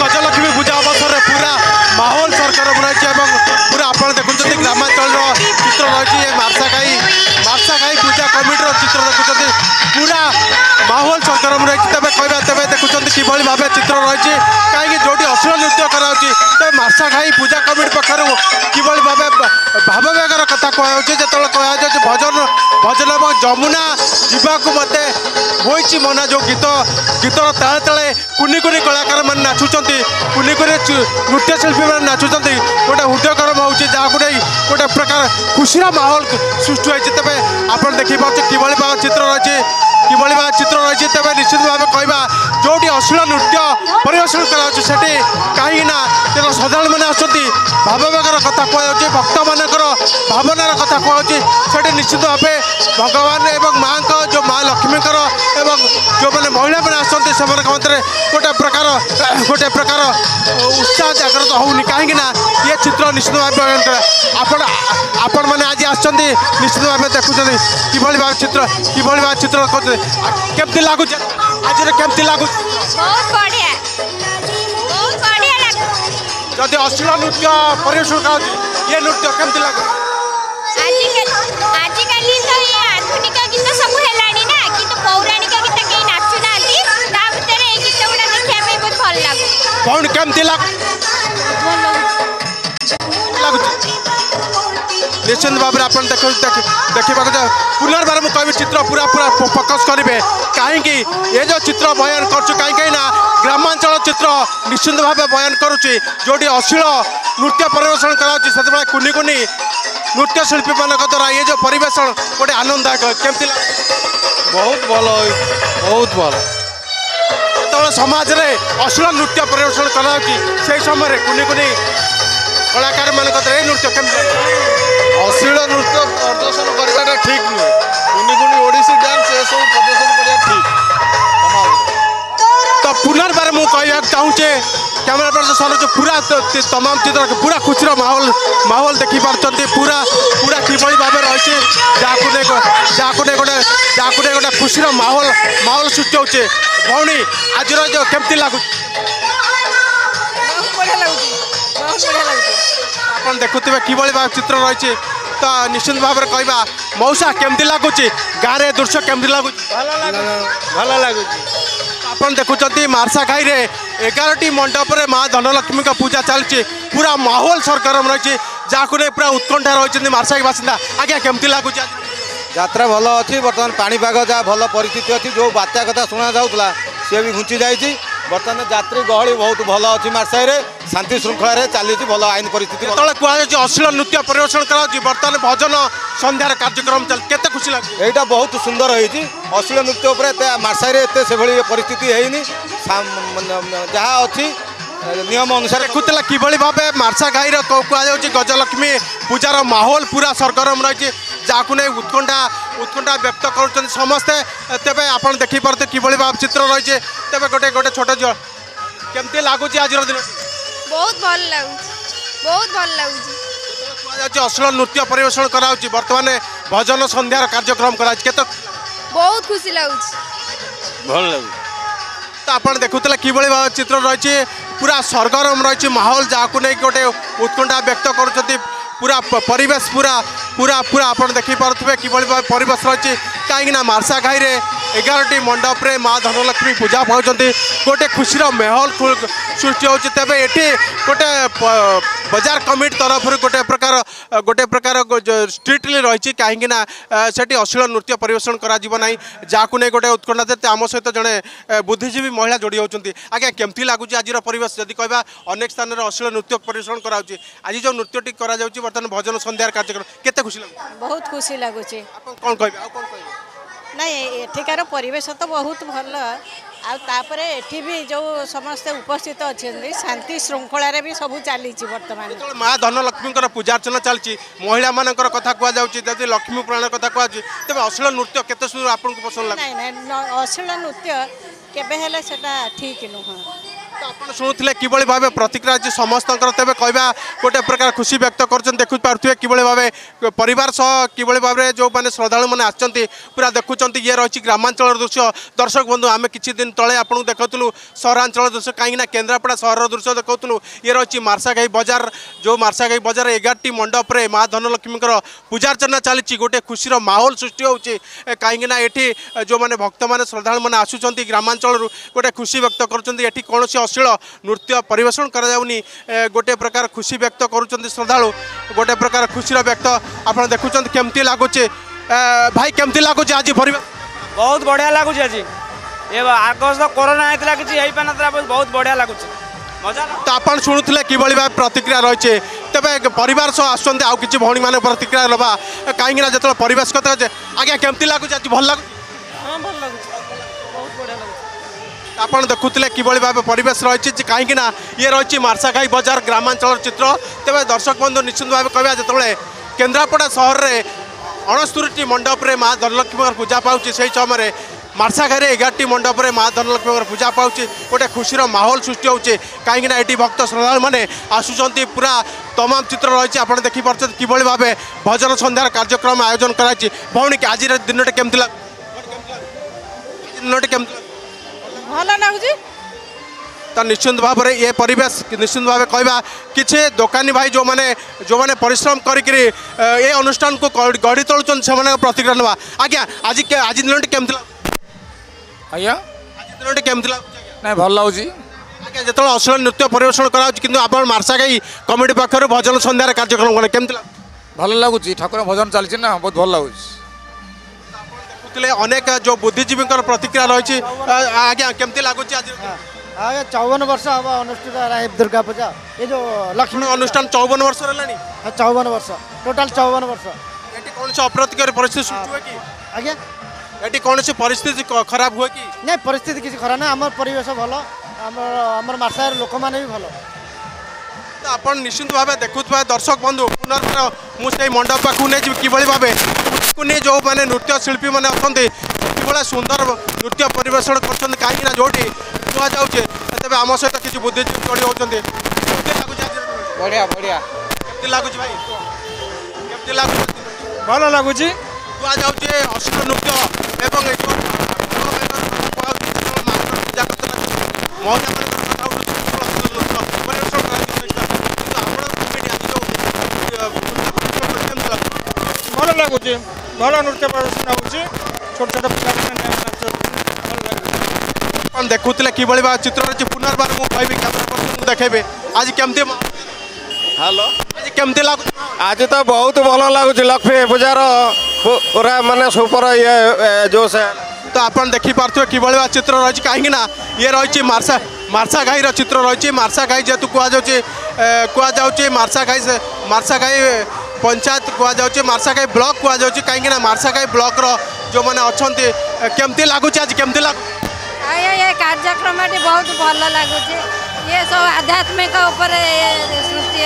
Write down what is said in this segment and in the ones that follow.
गजलक्ष्मी पूजा अवसर में पूरा माहौल सरगरम रही पूरा आप देखुं ग्रामांचल चित्र रही मार्साघाई पूजा कमिटी चित्र देखुं पूरा माहौल सरगरम रही तेज देखुं कि भाव चित्र रही कहीं जो अश्लील नृत्य कराई तेज मार्साघाई पूजा कमिटी पक्षर कि भाव भाववेगर कथा कहते जो कह भजन भजन और जमुना जावाक मत होई मना जो गीत गीतर ताले ताले कुनी कुनी कलाकार मैंने नाचुंट कुनी कुनी नृत्यशिल्पी मैंने नाचुंट गोटे हृदयगरम हो गोटे प्रकार खुशी माहौल सृष्टि होती तेज आप देखिए कि भाव चित्र रही कि भाव चित्र रही तेज निश्चित भाव कह जो अश्लील नृत्य परिवेशन कर कहीं श्रद्धा मैंने आसती भाववेगर कथा कहुच्छे भक्त मान भावनार कथा कहुच्छे निश्चित भाव भगवान एवं माँ जो माँ लक्ष्मीकर एवं जो मैंने महिला मैंने आसती से गोटे प्रकार उत्साह जागृत होनी कहीं ये चित्र निश्चित भाव आपण मैंने आज आसती निश्चित भाव देखुं कि भाव चित्र कि भाव चित्र केमती लगुच आज केमती लगुच जदि अश्लील नृत्य परिवेशन कर ये नृत्य केमती लगुच आजिकल तो ये आधुनिक गीत सब हेलानी ना किंतु पौराणिक गीत के नाचु नांती ता भीतर ए गीत गुडा देखिया पे बहुत भल लागो कौन केमती लगुच निश्चित भाव में आप देखा पुनर्बार मुझे कह चित्र पूरा पूरा फोकस करेंगे कहीं ये जो चित्र बयान कहीं ग्रामांचल चित्र निश्चित भाव बयान करुच्ची जो अश्लील नृत्य परिवेशन कर कुनी कुनी नृत्यशिल्पी मान द्वारा ये जो परिवेशन गोटे आनंददायक केमती बहुत भल बहुत भल जो समाज में अश्लील नृत्य परिवेशन कर समय कुनी कुनी कलाकार मान नृत्य केमती अश्लील नृत्य प्रदर्शन करवाटा ठीक नुहे कुनी कुनी ओडिसी डांस ये सब प्रदर्शन करवा ठीक तो पुनर्बार मुझे कहना चाहूँचे कैमेरा पर्सन सरोज पूरा तमाम चित्र पूरा खुशी माहौल देखी पार्टी पूरा पूरा किभली भाव रही गोटे खुशी माहौल सृष्टि होचे भौणी आज जो केमती लगुच आप देखुवे किभली भाव चित्र रही तो निश्चित भाव में कहवा मौसा केमती लगुच गाँव दृश्य केमती लगुच भल लगुच आप देखुं मार्साघाई रे 11टी मंडप में माँ धनलक्ष्मी का पूजा चलती पूरा माहौल सरगरम रही जहाँ पूरा उत्कंठा रही मार्साघाई बासिंदा आज्ञा केमती लगुच यात्रा भल अच्छी बर्तमान पाणीपाग जहाँ भल परिस्थिति अच्छी जो बात्या कथा शुणा जाऊला सी भी घुंची जाइए बर्तमान यात्री गहली बहुत भल अच्छी मार्साई रे शांति श्रृंखला चली भल आईन परिस्थिति कहुच्छे अश्लील नृत्य परिवेशन कर बर्तमान भजन संध्यार कार्यक्रम चल के खुशी लगे यहाँ बहुत सुंदर होती अश्लील नृत्य मार्साई रे से परिस्थिति है जहाँ अच्छी नियम अनुसार देखुला कि भाव मार्साघाई कहुच्छे गजलक्ष्मी पूजार माहौल पूरा सरगरम रही जहाँ नहीं उत्कंठा व्यक्त कर समस्ते तेज आप देखिपे कि भाव चित्र रही तेज गोटे गोटे छोट झील केमती लगुच आज दिन बहुत भल लगुच अश्लील नृत्य परिवेशन कराऊँ बर्तमान भजन संध्यार कार्यक्रम कर बहुत खुशी लगुच भल लगुच तो आप देखुला कि भाव चित्र रही पूरा सरगरम रही माहौल जहाँ नहीं गोटे उत्कंठा व्यक्त कर पूरा परिवेश पूरा पूरा पूरा आप देखिपे कि परिवेश रही कहीं मार्साघाई रे 11टी मंडप में माँ धनलक्ष्मी पूजा पाँच गोटे खुशी माहौल सृष्टि होती तेज ये गोटे बजार कमिटी तरफ गोटे प्रकार स्ट्रिक्टली रही कहीं से अश्लील नृत्य परिवेशन करा जहाँ नहीं गोटे उत्कंठा आम सहित जड़े बुद्धिजीवी महिला जोड़ी होती आज्ञा केमती लगुच आज परिवेश जदि कहवा अनेक स्थान में अश्लील नृत्य परिवेशन कराऊँ आज जो नृत्यटी बर्तमान भजन संध्यार कार्यक्रम केते खुशी लगुच बहुत खुशी लगुच कौन कह नहीं एठिकार परिवेश तो बहुत भल आउे एठी भी जो समस्ते उपस्थित अच्छा शांति श्रृंखला भी सब चली बर्तमान माँ धनलक्ष्मी पूजा अर्चना चलती महिला मान कथा कहुच्छी लक्ष्मी पुराण कथा कहुच्छी तेज अश्लील नृत्य केते सुंदर आपको पसंद लगे नहीं अश्लील नृत्य केबे हेले सेटा ठीक नुह ଆପଣ ଶୁଣୁଥିଲେ କିଭଳି ଭାବେ ପ୍ରତିକ୍ରିୟା ଅଛି ସମସ୍ତଙ୍କର। ତେବେ କହିବା ଗୋଟେ ପ୍ରକାର ଖୁସି ବ୍ୟକ୍ତ କରୁଛନ୍ତି ଦେଖିପାରୁଥିବେ କିଭଳି ଭାବେ ପରିବାର ସହ କିଭଳି ଭାବରେ ଯେଉଁମାନେ ଶ୍ରଦ୍ଧାଳୁମାନେ ଆସିଛନ୍ତି ପୁରା ଦେଖୁଛନ୍ତି। ଇଏ ରହିଛି ଗ୍ରାମାଞ୍ଚଳର ଦୃଶ୍ୟ। ଦର୍ଶକ ବନ୍ଧୁ ଆମେ କିଛି ଦିନ ତଳେ ଆପଣଙ୍କୁ ଦେଖାଉଥିଲୁ ସହରାଞ୍ଚଳ ଦୃଶ୍ୟ, କାହିଁକିନା କେନ୍ଦ୍ରାପଡ଼ା ସହରର ଦୃଶ୍ୟ ଦେଖାଉଥିଲୁ। ଇଏ ରହିଛି ମାର୍ଶାଘାଇ ବଜାର, ଯେଉଁ ମାର୍ଶାଘାଇ ବଜାର 11ଟି ମଣ୍ଡପରେ ମା ଧନଲକ୍ଷ୍ମୀଙ୍କର ପୂଜାର୍ଚ୍ଚନା ଚାଲିଛି। ଗୋଟେ ଖୁସିର ମାହୋଲ ସୃଷ୍ଟି ହେଉଛି, କାହିଁକିନା ଏଠି ଯେଉଁମାନେ ଭକ୍ତମାନେ ଶ୍ରଦ୍ଧାଳୁମାନେ ଆସୁଛନ୍ତି ଗ୍ରାମାଞ୍ଚଳରୁ ଗୋଟେ ଖୁସି ବ୍ୟକ୍ତ କରୁଛନ୍ତି। ଏଠି କୌଣସି ଅଶ୍ଳୀଳ ନୃତ୍ୟ ପରିବେଷଣ କରାଯାଉନି, ଗୋଟେ ପ୍ରକାର ଖୁସି ବ୍ୟକ୍ତ କରୁଛନ୍ତି ଶ୍ରଦ୍ଧାଳୁ। ଗୋଟେ ପ୍ରକାର ଖୁସିର ବ୍ୟକ୍ତ ଆପଣ ଦେଖୁଛନ୍ତି। କେମିତି ଲାଗୁଛି ଭାଇ, କେମିତି ଲାଗୁଛି ଆଜି ପରିବେଶ? बहुत बढ़िया लगुच आज ये आगस तो कोरोना होता किसी बहुत बढ़िया लगुच मजा। तो आपण शुणुले किभली भाव प्रतिक्रिया रही तेज परिवार सह आसुँच आउ कि भौणी मैंने प्रतिक्रिया लबा कहीं जो परिवेश कथा आज्ञा केमती लगुच आज भल लगुच? हाँ भल लगुच बहुत बढ़िया लगुच। आपण देखुले किभली भाव परिवेश रही कहीं ये रही मार्शाघाई बजार ग्रामांचल चित्र। तेज दर्शक बंधु निश्चित भाव कह जो केन्द्रापड़ा सहर में 69टी मंडपे माँ धनलक्ष्मी पूजा पाँच से समय मार्शाघाई 11टी मंडपे माँ धनलक्ष्मी पूजा पाँच गोटे खुशीर माहौल सृष्टि होचे कहीं ये भक्त श्रद्धालु मैंने आसुँच पूरा तमाम चित्र रही आप देखिपे किभली भाव भजन संध्यार कार्यक्रम आयोजन कराई। भौणी आज दिनटे केमती दिनटे केमती भल लगुच। तो निश्चित भाव में ये परिवेश निश्चित भाव कहवा किसी दोकानी भाई जो मैंने परिश्रम करी ये अनुष्ठान को गढ़ी तोलुन से प्रतिक्रिया ना। आज्ञा आज आज दिन केमती आज्ञा आज दिन केमती ना भल लगुच। आज्ञा जो अश्लील नृत्य परिवेषण कर मार्शाघाई कमिटी पक्षर भजन संध्यार कार्यक्रम कले केमती भल लगुच ठाकुर भजन चलती ना बहुत भल लगुच। अनेक जो बुद्धिजीवी प्रतिक्रिया रही आज्ञा केमती लगुच आज? 54 वर्ष हम अनुष्ठित दुर्गा पूजा ये जो लक्ष्मी अनुष्ठान 54 वर्ष है 54 वर्ष टोटाल 54 वर्ष। ये कौन से अप्रतिकर परिस्थिति सृष्टि हुए कि आज्ञा ये कौन सी परिस्थिति खराब हुए कि नहीं परिस्थिति किसी खराब ना आम परिवेश भल आम मार्शाघाई लोक मैंने भी भल। तो आप निश्चित भाव देखुवा दर्शक बंधु पुनर् मुझे मंडप पाक नहीं किभली भाव नहीं जो मैंने नृत्य शिल्पी मैंने अच्छा कि सुंदर नृत्य परिवेषण कर कहीं जो कहुचे तेज आम सहित किसी बुद्धिजीवी जोड़ी होती बढ़िया बढ़िया केमती लगुच भाई केमती लगुच? भल लगुच। कहुचे अश्लील नृत्य एवं भल लगुच भल नृत्य प्रदर्शन हो छोट छोट पिला देखुले किभली भाव चित्र रही पुनर्बार मुझे कहबी कैमरा पर्सन देखेबे आज केमती हेलो आज केमती लगुच? आज तो बहुत भल लगुच लक्ष्मी पूजार पूरा माने सुपर ये जोश है। तो आप देखिपे किभली भाव चित्र रही कहीं ये रही मार्शाघाई चित्र रही मार्शाघाई जेहेतु कहुचे मार्शाघाई पंचायत कहुचे मार्शाघाई ब्लॉक कहुचे कहीं मार्शाघाई ब्लॉक जो मैंने अच्छा केमती लगुच आज केमती लगुच? ये कार्यक्रम बहुत भल लगुच ये सब आध्यात्मिक उपर सृष्टि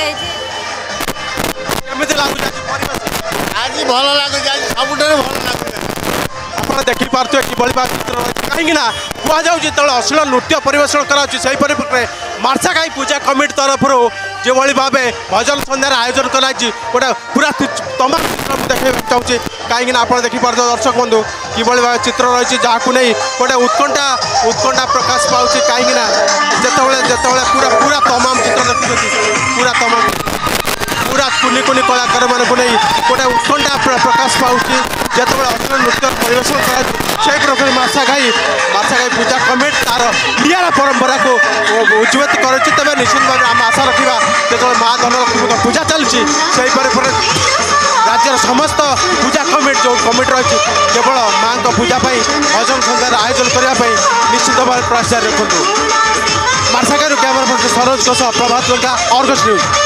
आज भल लगुच आज सब भल लगुच। आप देखिपे किभली भाव चित्र रही कहीं कहुचे अश्लील नृत्य परिवेषण कर मार्शाघाई पूजा कमिटी तरफ जो भाव भजन संध्यार आयोजन कराई गोटे पूरा तमाम चित्र मुझे देखा चाहूँगी कहीं आप देखिपे दर्शक बंधु किभली भाव चित्र रही जहाँ नहीं गोटे उत्कंठा प्रकाश पाँच कहीं जिते पूरा पूरा तमाम चित्र देखुं पूरा तमाम पूरा कुनि कुनि कलाकार मानक नहीं गोटे उत्कंठा प्रकाश पाँच जिते अश्लील नृत्य परिवेषण कर प्रकार मार्शाघाई पूजा कमिटी तार निरा परंपरा को उज्जीवित कर तेज निश्चित भाव आम आशा रखा जो माँ धनलक्ष्मी पूजा चलती राज्यर समस्त पूजा कमिटी जो कमिटी रही केवल माँ पूजा भजन संध्यार आयोजन करने निश्चित भाव प्रयास रखु। मार्शाघाई camera person Saroj Ghosh Prabhat Argus news.